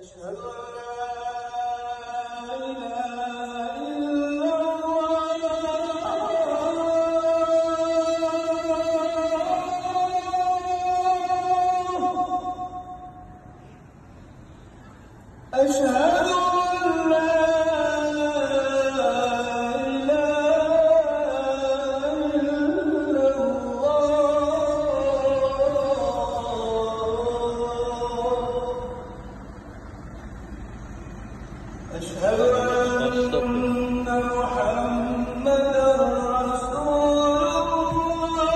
أشهد أن لا إله إلا الله أشهد أن لا أشهد أن محمدًا رسول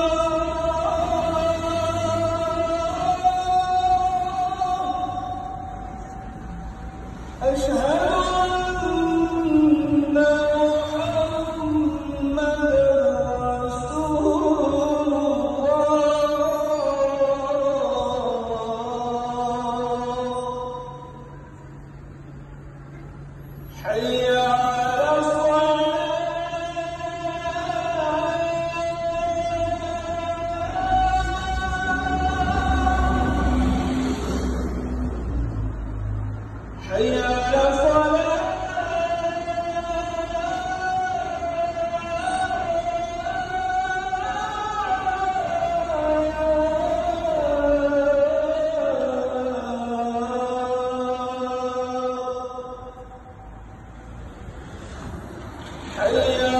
الله أشهد أن محمدًا رسول الله حي على الصلاة حي على الصلاة حي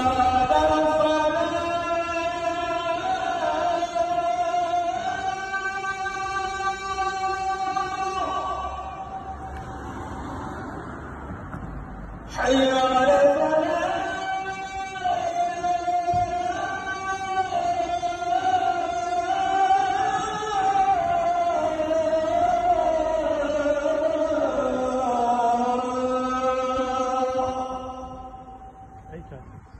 على الفلاح حي على الفلاح